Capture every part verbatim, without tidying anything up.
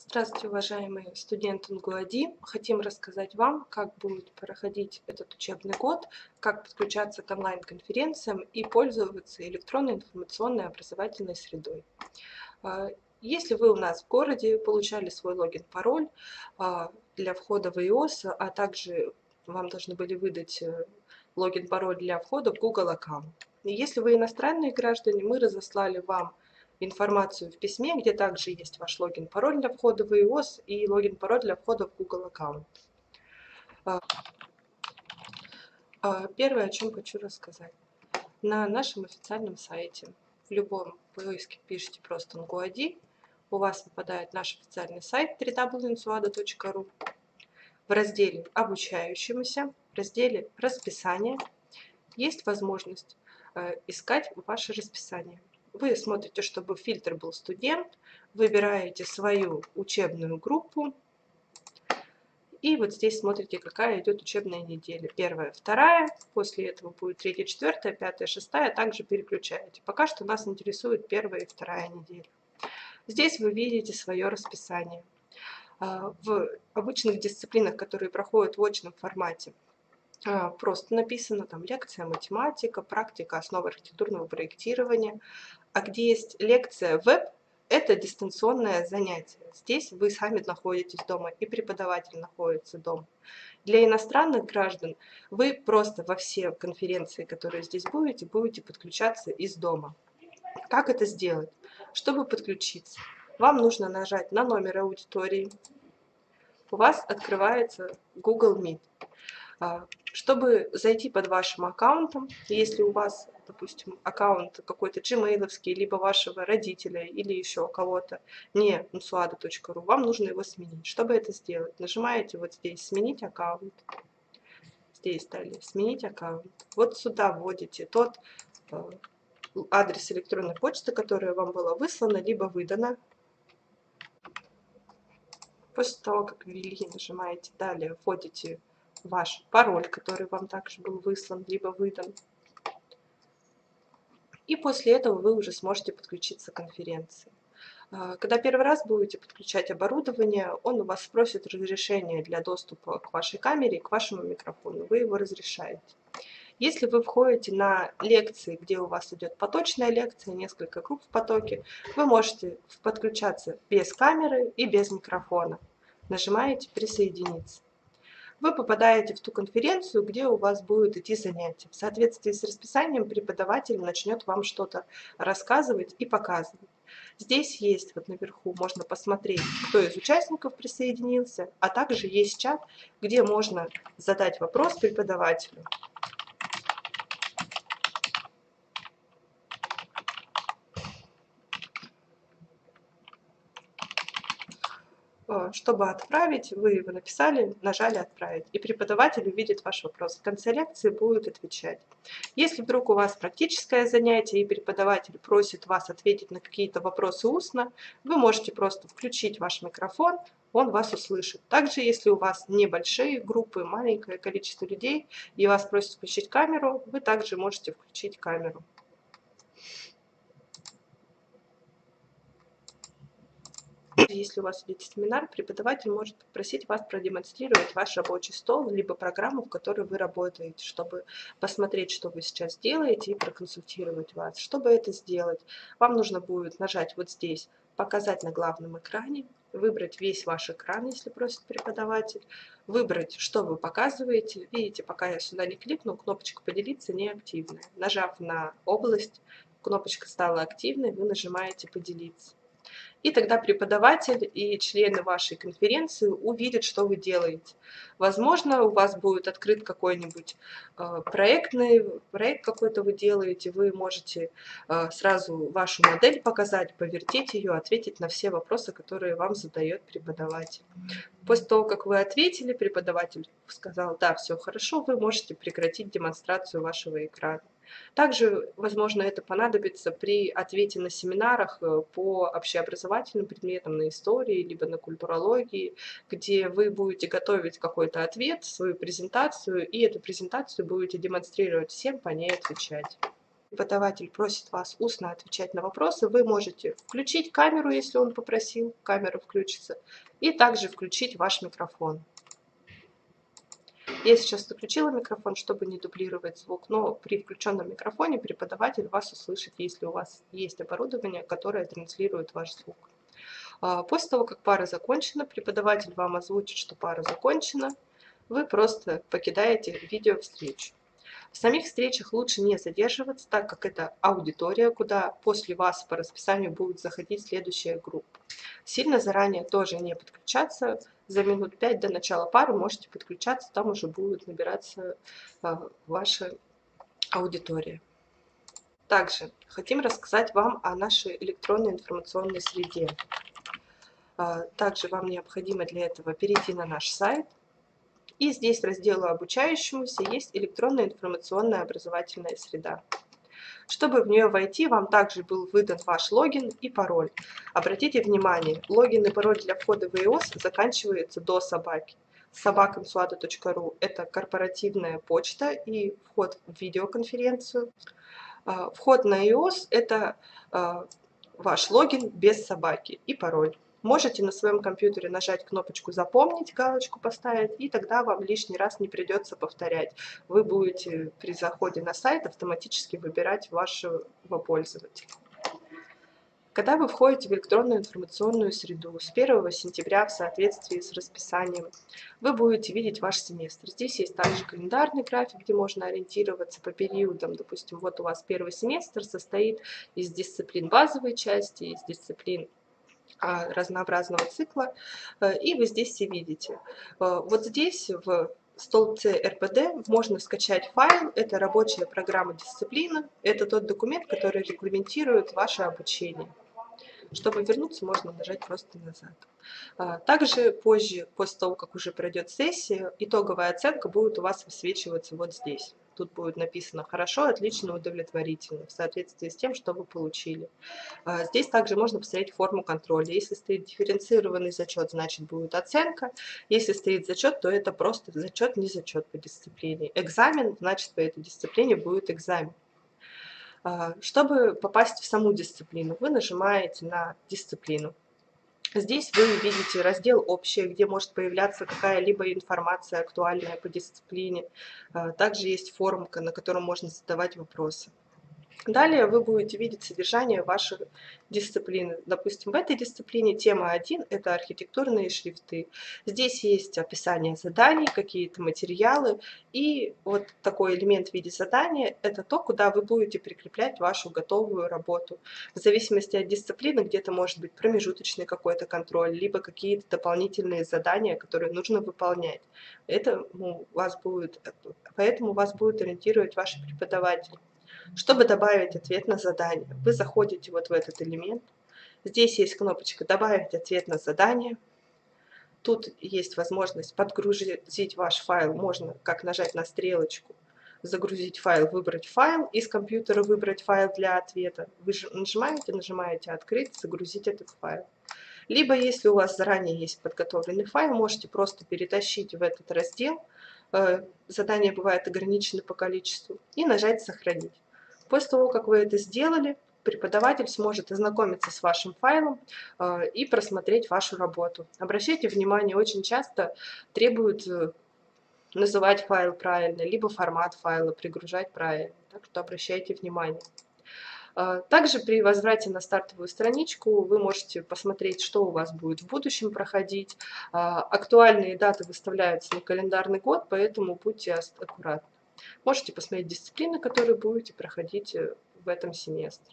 Здравствуйте, уважаемые студенты НГУАДИ! Хотим рассказать вам, как будет проходить этот учебный год, как подключаться к онлайн-конференциям и пользоваться электронной информационной образовательной средой. А, Если вы у нас в городе получали свой логин-пароль а, для входа в iOS, а также вам должны были выдать э, логин-пароль для входа в Google аккаунт. И если вы иностранные граждане, мы разослали вам информацию в письме, где также есть ваш логин-пароль для входа в iOS и логин-пароль для входа в Google аккаунт. А, а, Первое, о чем хочу рассказать. На нашем официальном сайте в любом поиске пишите просто НГУАДИ, у вас выпадает наш официальный сайт дабл ю дабл ю дабл ю точка нсуада точка ру. В разделе «Обучающимся», в разделе «Расписание» есть возможность э, искать ваше расписание. Вы смотрите, чтобы фильтр был студент, выбираете свою учебную группу, и вот здесь смотрите, какая идет учебная неделя. Первая, вторая, после этого будет третья, четвертая, пятая, шестая, также переключаете. Пока что нас интересует первая и вторая неделя. Здесь вы видите свое расписание. В обычных дисциплинах, которые проходят в очном формате, просто написано там лекция математика, практика основ архитектурного проектирования. А где есть лекция веб, это дистанционное занятие. Здесь вы сами находитесь дома и преподаватель находится дома. Для иностранных граждан вы просто во все конференции, которые здесь будете, будете подключаться из дома. Как это сделать? Чтобы подключиться, вам нужно нажать на номер аудитории. У вас открывается Google Meet. Чтобы зайти под вашим аккаунтом, если у вас, допустим, аккаунт какой-то джимейловский, либо вашего родителя или еще кого-то, не нсуада точка ру, вам нужно его сменить. Чтобы это сделать, нажимаете вот здесь «Сменить аккаунт». Здесь далее «Сменить аккаунт». Вот сюда вводите тот адрес электронной почты, которая вам была выслана, либо выдана. После того, как ввели, нажимаете «Далее», вводите ваш пароль, который вам также был выслан, либо выдан. И после этого вы уже сможете подключиться к конференции. Когда первый раз будете подключать оборудование, он у вас спросит разрешение для доступа к вашей камере и к вашему микрофону. Вы его разрешаете. Если вы входите на лекции, где у вас идет поточная лекция, несколько групп в потоке, вы можете подключаться без камеры и без микрофона. Нажимаете «Присоединиться». Вы попадаете в ту конференцию, где у вас будут идти занятия. В соответствии с расписанием преподаватель начнет вам что-то рассказывать и показывать. Здесь есть вот наверху, можно посмотреть, кто из участников присоединился, а также есть чат, где можно задать вопрос преподавателю. Чтобы отправить, вы его написали, нажали «Отправить», и преподаватель увидит ваш вопрос. В конце лекции будет отвечать. Если вдруг у вас практическое занятие, и преподаватель просит вас ответить на какие-то вопросы устно, вы можете просто включить ваш микрофон, он вас услышит. Также, если у вас небольшие группы, маленькое количество людей, и вас просят включить камеру, вы также можете включить камеру. Если у вас идет семинар, преподаватель может попросить вас продемонстрировать ваш рабочий стол, либо программу, в которой вы работаете, чтобы посмотреть, что вы сейчас делаете, и проконсультировать вас. Чтобы это сделать, вам нужно будет нажать вот здесь «Показать на главном экране», выбрать весь ваш экран, если просит преподаватель, выбрать, что вы показываете. Видите, пока я сюда не кликну, кнопочка «Поделиться» не активная. Нажав на область, кнопочка стала активной, вы нажимаете «Поделиться». И тогда преподаватель и члены вашей конференции увидят, что вы делаете. Возможно, у вас будет открыт какой-нибудь э, проектный проект какой-то вы делаете, вы можете э, сразу вашу модель показать, повертеть ее, ответить на все вопросы, которые вам задает преподаватель. После того, как вы ответили, преподаватель сказал: да, все хорошо, вы можете прекратить демонстрацию вашего экрана. Также, возможно, это понадобится при ответе на семинарах по общеобразовательным предметам, на истории, либо на культурологии, где вы будете готовить какой-то ответ, свою презентацию, и эту презентацию будете демонстрировать всем, по ней отвечать. преподаватель просит вас устно отвечать на вопросы, вы можете включить камеру, если он попросил, камера включится, и также включить ваш микрофон. Я сейчас включила микрофон, чтобы не дублировать звук, но при включенном микрофоне преподаватель вас услышит, если у вас есть оборудование, которое транслирует ваш звук. После того, как пара закончена, преподаватель вам озвучит, что пара закончена, вы просто покидаете видеовстречу. В самих встречах лучше не задерживаться, так как это аудитория, куда после вас по расписанию будет заходить следующая группа. Сильно заранее тоже не подключаться. За минут пять до начала пары можете подключаться, там уже будет набираться ваша аудитория. Также хотим рассказать вам о нашей электронной информационной среде. Также вам необходимо для этого перейти на наш сайт. И здесь в разделе «Обучающемуся» есть электронная информационная образовательная среда. Чтобы в нее войти, вам также был выдан ваш логин и пароль. Обратите внимание, логин и пароль для входа в и о эс заканчивается до собаки. собака инсуада точка ру – это корпоративная почта и вход в видеоконференцию. Вход на и о эс – это ваш логин без собаки и пароль. Можете на своем компьютере нажать кнопочку «Запомнить», галочку поставить, и тогда вам лишний раз не придется повторять. Вы будете при заходе на сайт автоматически выбирать вашего пользователя. Когда вы входите в электронную информационную среду с первого сентября в соответствии с расписанием, вы будете видеть ваш семестр. Здесь есть также календарный график, где можно ориентироваться по периодам. Допустим, вот у вас первый семестр состоит из дисциплин базовой части, из дисциплин разнообразного цикла, и вы здесь все видите. Вот здесь в столбце эр пэ дэ можно скачать файл, это рабочая программа дисциплины, это тот документ, который регламентирует ваше обучение. Чтобы вернуться, можно нажать просто назад. Также позже, после того, как уже пройдет сессия, итоговая оценка будет у вас высвечиваться вот здесь. Тут будет написано «хорошо», «отлично», «удовлетворительно» в соответствии с тем, что вы получили. Здесь также можно посмотреть форму контроля. Если стоит дифференцированный зачет, значит будет оценка. Если стоит зачет, то это просто зачет, не зачет по дисциплине. Экзамен, значит по этой дисциплине будет экзамен. Чтобы попасть в саму дисциплину, вы нажимаете на дисциплину. Здесь вы видите раздел «Общее», где может появляться какая-либо информация актуальная по дисциплине. Также есть формка, на которой можно задавать вопросы. Далее вы будете видеть содержание вашей дисциплины. Допустим, в этой дисциплине тема один – это архитектурные шрифты. Здесь есть описание заданий, какие-то материалы. И вот такой элемент в виде задания – это то, куда вы будете прикреплять вашу готовую работу. В зависимости от дисциплины где-то может быть промежуточный какой-то контроль, либо какие-то дополнительные задания, которые нужно выполнять. Это, ну, вас будет, поэтому вас будет ориентировать ваши преподаватели. Чтобы добавить ответ на задание, вы заходите вот в этот элемент. Здесь есть кнопочка «Добавить ответ на задание». Тут есть возможность подгрузить ваш файл. Можно как нажать на стрелочку, загрузить файл, выбрать файл, из компьютера выбрать файл для ответа. Вы нажимаете, нажимаете «Открыть», загрузить этот файл. Либо, если у вас заранее есть подготовленный файл, можете просто перетащить в этот раздел. Задания бывают ограничены по количеству. И нажать «Сохранить». После того, как вы это сделали, преподаватель сможет ознакомиться с вашим файлом э, и просмотреть вашу работу. Обращайте внимание, очень часто требуют э, называть файл правильно, либо формат файла пригружать правильно. Так что обращайте внимание. Э, также при возврате на стартовую страничку вы можете посмотреть, что у вас будет в будущем проходить. Э, актуальные даты выставляются на календарный год, поэтому будьте аккуратны. Можете посмотреть дисциплины, которые будете проходить в этом семестре.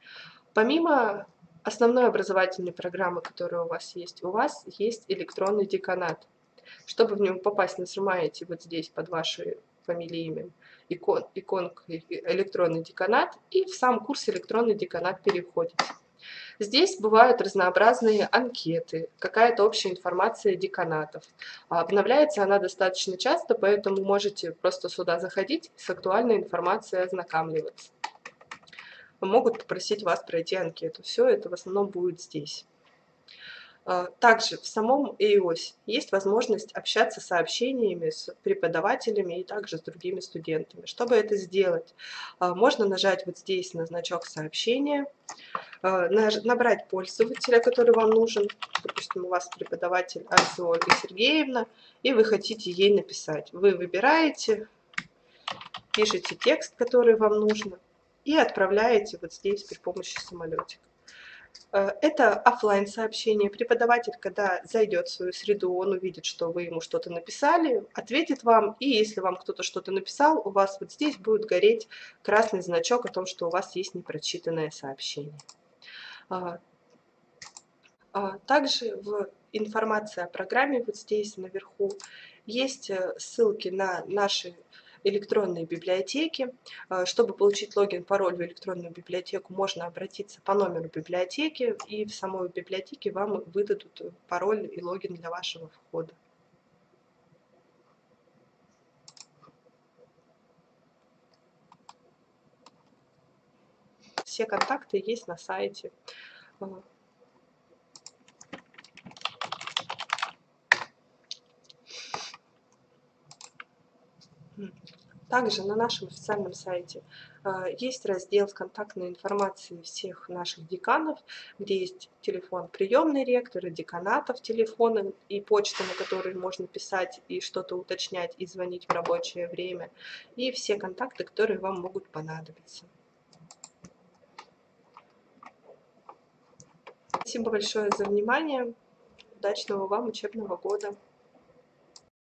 Помимо основной образовательной программы, которая у вас есть, у вас есть электронный деканат. Чтобы в него попасть, нажимаете вот здесь под вашей фамилией, именем икон, иконку «Электронный деканат» и в сам курс «Электронный деканат» переходите. Здесь бывают разнообразные анкеты, какая-то общая информация деканатов. Обновляется она достаточно часто, поэтому можете просто сюда заходить и с актуальной информацией ознакомливаться. Могут попросить вас пройти анкету. Все это в основном будет здесь. Также в самом эй ай о эс есть возможность общаться сообщениями с преподавателями и также с другими студентами. Чтобы это сделать, можно нажать вот здесь на значок сообщения, набрать пользователя, который вам нужен. Допустим, у вас преподаватель Ася Ольга Сергеевна, и вы хотите ей написать. Вы выбираете, пишите текст, который вам нужен, и отправляете вот здесь при помощи самолетика. Это офлайн сообщение. Преподаватель, когда зайдет в свою среду, он увидит, что вы ему что-то написали, ответит вам, и если вам кто-то что-то написал, у вас вот здесь будет гореть красный значок о том, что у вас есть непрочитанное сообщение. Также в информации о программе вот здесь наверху есть ссылки на наши электронные библиотеки. Чтобы получить логин, пароль в электронную библиотеку, можно обратиться по номеру библиотеки, и в самой библиотеке вам выдадут пароль и логин для вашего входа. Все контакты есть на сайте. Также на нашем официальном сайте есть раздел с контактной информацией всех наших деканов, где есть телефон приемной ректора, деканатов, телефоны и почта, на которые можно писать и что-то уточнять и звонить в рабочее время, и все контакты, которые вам могут понадобиться. Спасибо большое за внимание. Удачного вам учебного года!